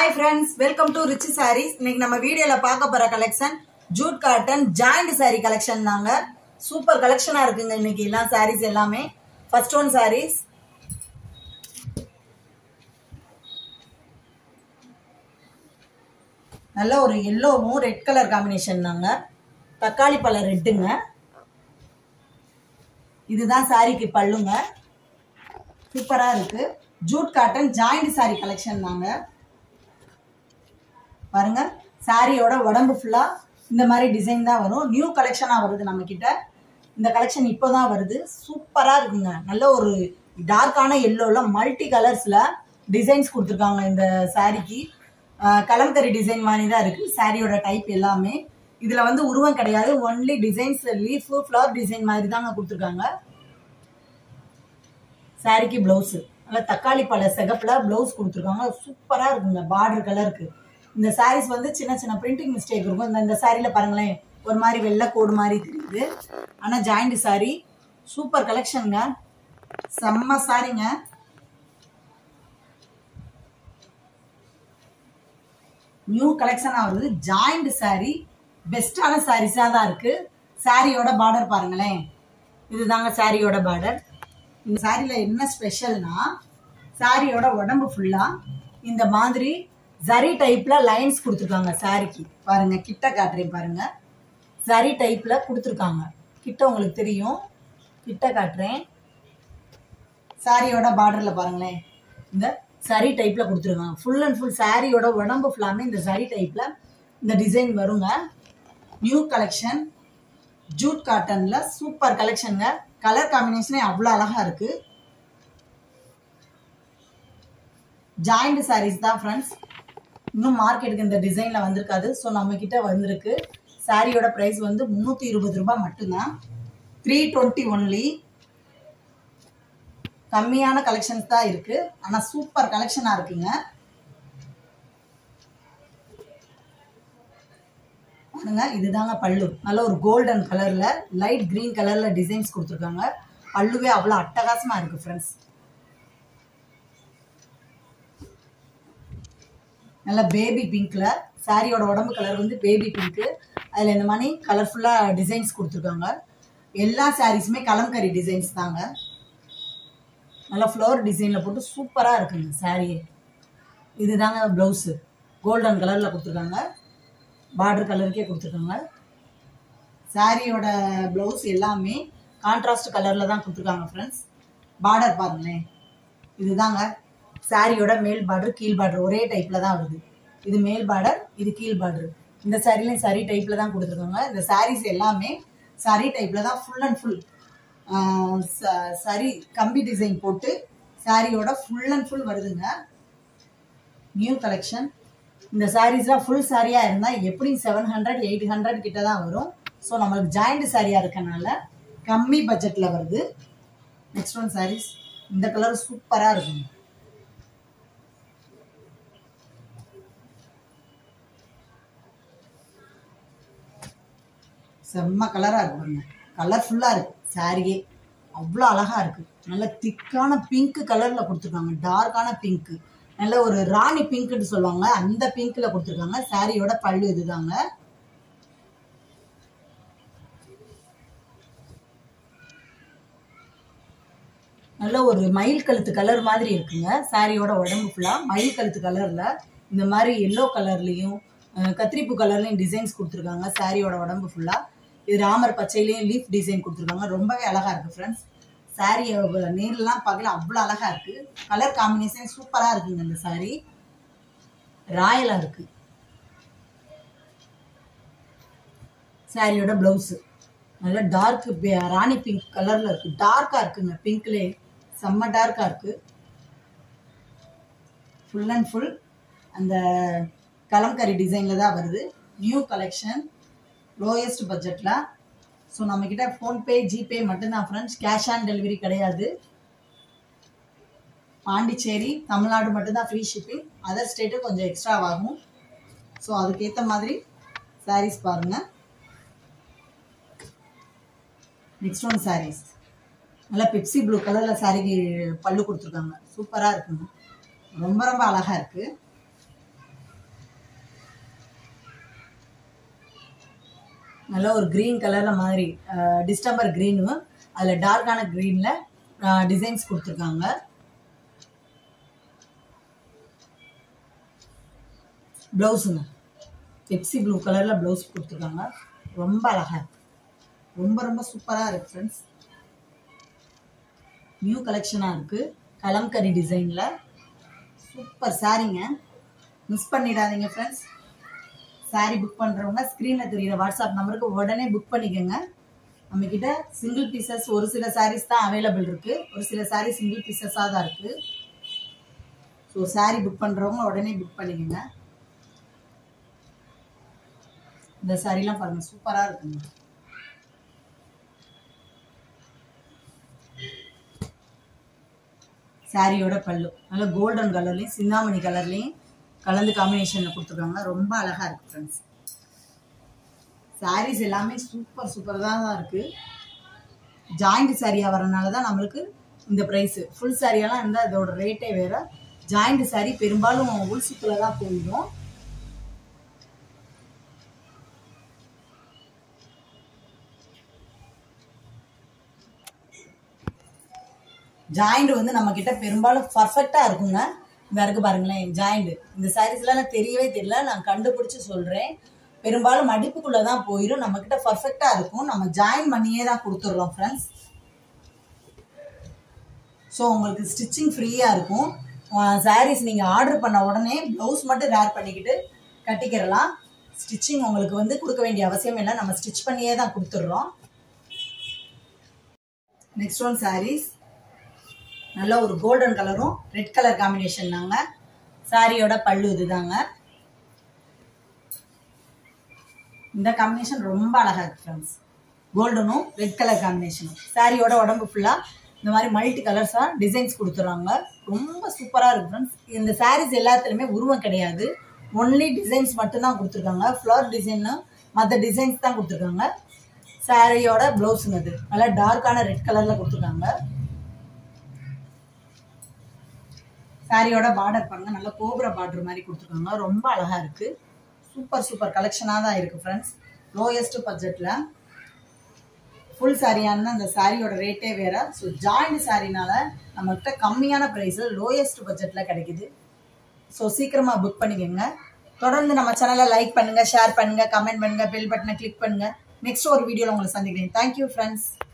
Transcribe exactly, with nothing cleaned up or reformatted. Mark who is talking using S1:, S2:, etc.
S1: Hi friends, welcome to Rich Sarees. இன்னைக்கு நம்ம வீடியோல பார்க்க போற collection jute cotton joint saree collection தாங்க. சூப்பர் கலெக்ஷனா இருக்குங்க இன்னைக்கு எல்லா sarees எல்லாமே. First one sarees. நல்ல ஒரு yellowவும் ரெட் கலர் காம்பினேஷன் தாங்க. தக்காளி பழ ரெட்டுங்க. இதுதான் சாரிக்கு பல்லுங்க. சூப்பரா இருக்கு. Jute cotton joint saree collection தாங்க. பாருங்க சாரியோட உடம்பு ஃபுல்லா இந்த மாதிரி டிசைன் தான் வரும். நியூ கலெக்ஷனா வருது நம்ம கிட்ட. இந்த கலெக்ஷன் இப்போதான் வருது. சூப்பரா இருக்குங்க. நல்ல ஒரு டார்க்கான எல்லோல மல்டி கலர்ஸ்ல டிசைன்ஸ் கொடுத்துருக்காங்க. இந்த சாரிக்கு கலம்கரி டிசைன் மாதிரி தான் இருக்கு சாரியோட டைப் எல்லாமே. இதுல வந்து உருவம் கிடையாது, only designs leaf flower design மாதிரி தாங்க கொடுத்துருக்காங்க. சாரிக்கு பிளவுஸ் நல்லா தக்காளி பழ சிகப்புல பிளவுஸ் கொடுத்துருக்காங்க. சூப்பரா இருக்குங்க. பார்டர் கலருக்கு இந்த சாரீஸ் வந்து சின்ன சின்ன பிரிண்டிங் மிஸ்டேக் இருக்கும். இந்த இந்த சாரியில பாருங்களேன், ஒரு மாதிரி வெள்ளை கோடு மாதிரி தெரியுது. ஆனா ஜாயிண்ட் சாரி சூப்பர் கலெக்ஷனுங்க. செம்ம சாரிங்க. நியூ கலெக்ஷனா வருது. ஜாயிண்ட் சாரி பெஸ்டான சாரீஸா தான் இருக்கு. சாரியோட பார்டர் பாருங்களேன், இதுதாங்க சாரியோட பார்டர். இந்த சாரியில என்ன ஸ்பெஷல்னா, சாரியோட உடம்பு ஃபுல்லா இந்த மாதிரி ஜரி டைப்ல லைன்ஸ் கொடுத்துருக்காங்க. சாரிக்கு பாருங்க, கிட்ட காட்டுறேன் பாருங்க. ஜரி டைப்ல கொடுத்துருக்காங்க. கிட்ட உங்களுக்கு தெரியும், கிட்ட காட்டுறேன். சாரியோட பார்டர்ல பாருங்களேன், இந்த சரி டைப்ல கொடுத்துருக்காங்க. ஃபுல் அண்ட் ஃபுல் சாரியோட உடம்பு ஃபுல்லாமே இந்த சரி டைப்ல இந்த டிசைன் வருங்க. நியூ கலெக்ஷன் ஜூட் காட்டன்ல சூப்பர் கலெக்ஷனுங்க. கலர் காம்பினேஷனே அவ்வளோ அழகா இருக்கு. ஜாயிண்ட் சாரீஸ் தான் ஃப்ரெண்ட்ஸ். இன்னும் மார்க்கெட்டுக்கு இந்த டிசைன்ல வந்திருக்காது. ஸோ நம்ம கிட்ட வந்திருக்கு. சாரியோட பிரைஸ் வந்து முன்னூத்தி இருபது ரூபாய் மட்டும்தான். Three twenty only. கம்மியான கலெக்ஷன்ஸ் தான் இருக்கு, ஆனா சூப்பர் கலெக்ஷனா இருக்குங்க. பாருங்க, இதுதாங்க பல்லு. நல்ல ஒரு கோல்டன் கலர்ல லைட் கிரீன் கலர்ல டிசைன்ஸ் கொடுத்துருக்காங்க. பல்லுவே அவ்வளோ அட்டகாசமா இருக்கு ஃப்ரெண்ட்ஸ். நல்ல பேபி பிங்க்ல சாரியோட உடம்பு கலர் வந்து பேபி பிங்க். அதுல இந்த மாதிரி கலர்ஃபுல்லா டிசைன்ஸ் கொடுத்துருக்காங்க. எல்லா சாரீஸுமே கலம்கரி டிசைன்ஸ் தாங்க. நல்ல ஃப்ளவர் டிசைன்ல போட்டு சூப்பரா இருக்குங்க சாரியே. இதுதாங்க பிளவுஸ். கோல்டன் கலர்ல கொடுத்துருக்காங்க. பார்டர் கலருக்கே கொடுத்துருக்காங்க. சாரியோட பிளவுஸ் எல்லாமே கான்ட்ராஸ்ட் கலர்ல தான் கொடுத்துருக்காங்க ஃப்ரெண்ட்ஸ். பார்டர் பாருங்களேன், இதுதாங்க சாரியோட மேல் பார்டர் கீழ் பார்டர் ஒரே டைப்ல தான் வருது. இது மேல் பார்டர், இது கீழ் பார்டர். இந்த சாரிலையும் சரி டைப்ல தான் கொடுத்துருக்காங்க. இந்த சாரீஸ் எல்லாமே சரி டைப்ல தான் ஃபுல் அண்ட் ஃபுல் சரி கம்பி டிசைன் போட்டு சாரியோட ஃபுல் அண்ட் ஃபுல் வருதுங்க. New collection. இந்த சாரீஸ்லாம் ஃபுல் சாரியா இருந்தா எப்படி செவன் ஹண்ட்ரட் எயிட் ஹண்ட்ரட் கிட்ட தான் வரும். ஸோ நம்மளுக்கு ஜாயிண்ட் சாரியா இருக்கனால கம்மி பட்ஜெட்ல வருது. Next one sarees. இந்த கலர் சூப்பரா இருக்குங்க. செம்ம கலரா இருக்குங்க. கலர்ஃபுல்லா இருக்கு சாரியே. அவ்வளோ அழகா இருக்கு. நல்ல திக்கான பிங்க் கலர்ல கொடுத்துருக்காங்க. டார்க்கான பிங்க், நல்ல ஒரு ராணி பிங்க்னு சொல்லுவாங்க, அந்த பிங்க்ல கொடுத்துருக்காங்க. சாரியோட பல்லு இதுதாங்க. நல்ல ஒரு மயில் கழுத்து கலர் மாதிரி இருக்குங்க. சாரியோட உடம்பு ஃபுல்லா மயில் கழுத்து கலர்ல இந்த மாதிரி எல்லோ கலர்லயும் கத்திரிப்பூ கலர்லயும் டிசைன்ஸ் கொடுத்துருக்காங்க. சாரியோட உடம்பு ஃபுல்லா இது ராமர் பச்சையிலையும் லீஃப் டிசைன் கொடுத்துருக்காங்க. ரொம்பவே அழகா இருக்கு ஃப்ரெண்ட்ஸ். சாரி நேர்லாம் பார்க்கல அவ்வளோ அழகா இருக்கு. கலர் காம்பினேஷன் சூப்பரா இருக்குங்க. இந்த சாரி ராயலா இருக்கு. சாரியோட பிளவுஸ் நல்ல டார்க் ராணி பிங்க் கலர்ல இருக்கு. டார்க்கா இருக்குங்க. பிங்க்லே செம்ம டார்க்கா இருக்கு. ஃபுல் அண்ட் ஃபுல் அந்த கலம்கரி டிசைன்ல தான் வருது. நியூ கலெக்ஷன், லோயஸ்ட் பட்ஜெட்ல. ஸோ நம்ம கிட்ட ஃபோன்பே ஜிபே மட்டும்தான் ஃப்ரெண்ட்ஸ். கேஷ் ஆன் டெலிவரி கிடையாது. பாண்டிச்சேரி தமிழ்நாடு மட்டும்தான் ஃப்ரீ ஷிப்பிங். அதர் ஸ்டேட்டு கொஞ்சம் எக்ஸ்ட்ரா ஆகும். ஸோ அதுக்கேற்ற மாதிரி சாரீஸ் பாருங்க. Next one sarees. நல்லா பெப்சி ப்ளூ கலர்ல சாரிக்கு பல்லு கொடுத்துருக்காங்க. சூப்பரா இருக்குங்க. ரொம்ப ரொம்ப அழகா இருக்கு. நல்ல ஒரு க்ரீன் கலரில் மாதிரி டிஸ்டம்பர் க்ரீனு அதில் டார்க்கான க்ரீனில் டிசைன்ஸ் கொடுத்துருக்காங்க. ப்ளவுஸுங்க பெப்சி ப்ளூ கலரில் ப்ளவுஸ் கொடுத்துருக்காங்க. ரொம்ப அழகாக இருக்கு, ரொம்ப ரொம்ப சூப்பராக இருக்குது ஃப்ரெண்ட்ஸ். நியூ கலெக்ஷனாக இருக்குது, கலம்கரி டிசைனில் சூப்பர் சாரீங்க. மிஸ் பண்ணிடாதீங்க ஃப்ரெண்ட்ஸ். சாரீ புக் பண்ணுறவங்க ஸ்க்ரீனில் தெரிகிற வாட்ஸ்அப் நம்பருக்கு உடனே புக் பண்ணிக்கோங்க. நம்மக்கிட்ட சிங்கிள் பீசஸ் ஒரு சில சாரீஸ் தான் அவைலபிள் இருக்குது, ஒரு சில சாரீ சிங்கிள் பீசஸாக தான் இருக்குது. ஸோ சாரீ புக் பண்ணுறவங்க உடனே புக் பண்ணிக்கோங்க. இந்த சாரீலாம் பாருங்கள், சூப்பராக இருக்குங்க. சாரியோட பல்லு நல்ல கோல்டன் கலர்லேயும் சிந்தாமணி கலர்லேயும் கலந்து காம்பினேஷனில் கொடுத்துருக்காங்க. ரொம்ப அழகாக இருக்குது ஃப்ரெண்ட்ஸ். சாரீஸ் எல்லாமே சூப்பர் சூப்பராக தான் இருக்குது. ஜாயிண்ட் சாரியாக வரனால தான் நம்மளுக்கு இந்த ப்ரைஸு. ஃபுல் சாரியெல்லாம் இருந்தால் இதோட ரேட்டே வேறு. ஜாயிண்ட் சாரி பெரும்பாலும் உள் சுற்றில் தான் போயிடும். ஜாயிண்ட் வந்து நம்மக்கிட்ட பெரும்பாலும் பர்ஃபெக்டாக இருக்குங்க. இந்த இருக்கு பாருங்களேன் ஜாயிண்ட். இந்த சாரீஸ்லாம் தெரியவே தெரியல, நான் கண்டுபிடிச்சி சொல்கிறேன். பெரும்பாலும் மடிப்புக்குள்ளே தான் போயிடும், நம்மக்கிட்ட பர்ஃபெக்டாக இருக்கும். நம்ம ஜாயின் பண்ணியே தான் கொடுத்துட்றோம் ஃப்ரெண்ட்ஸ். ஸோ உங்களுக்கு ஸ்டிச்சிங் ஃப்ரீயாக இருக்கும். சாரீஸ் நீங்கள் ஆர்டர் பண்ண உடனே ப்ளவுஸ் மட்டும் வேர் பண்ணிக்கிட்டு கட்டிக்கிறலாம். ஸ்டிச்சிங் உங்களுக்கு வந்து கொடுக்க வேண்டிய அவசியம் இல்லை, நம்ம ஸ்டிச் பண்ணியே தான் கொடுத்துட்றோம். நெக்ஸ்ட் ஒன் சாரீஸ் நல்ல ஒரு கோல்டன் கலரும் ரெட் கலர் காம்பினேஷன் தாங்க. சாரியோட பல்லு இதுதாங்க. இந்த காம்பினேஷன் ரொம்ப அழகாக இருக்குது ஃப்ரெண்ட்ஸ். கோல்டனும் ரெட் கலர் காம்பினேஷனும். சாரியோட உடம்பு ஃபுல்லாக இந்த மாதிரி மல்டி கலர்ஸாக டிசைன்ஸ் கொடுத்துட்றாங்க. ரொம்ப சூப்பராக இருக்குது ஃப்ரெண்ட்ஸ். இந்த சாரீஸ் எல்லாத்துலேயுமே உருவம் கிடையாது, ஒன்லி டிசைன்ஸ் மட்டும்தான் கொடுத்துருக்காங்க. ஃப்ளவர் டிசைன்னு மற்ற டிசைன்ஸ் தான் கொடுத்துருக்காங்க. சாரியோட ப்ளவுஸுங்க இது நல்லா டார்க்கான ரெட் கலரில் கொடுத்துருக்காங்க. சாரியோட பார்டர் பாருங்க, நல்ல கோபுர பார்டர் மாதிரி கொடுத்துருக்காங்க. ரொம்ப அழகா இருக்கு, சூப்பர் சூப்பர் கலெக்ஷனாக தான் இருக்கு ஃப்ரெண்ட்ஸ். லோயஸ்ட் பட்ஜெட்ல ஃபுல் சாரியான அந்த சாரியோட ரேட்டே வேற. ஸோ ஜாயிண்ட் சாரினால நம்மகிட்ட கம்மியான ப்ரைஸ் லோயஸ்ட் பட்ஜெட்ல கிடைக்குது. ஸோ சீக்கிரமா புக் பண்ணிக்கோங்க. தொடர்ந்து நம்ம சேனலை லைக் பண்ணுங்க, ஷேர் பண்ணுங்க, கமெண்ட் பண்ணுங்க, பெல் பட்டனை கிளிக் பண்ணுங்க. நெக்ஸ்ட் ஒரு வீடியோவில் உங்களை சந்திக்கிறேன். Thank you friends.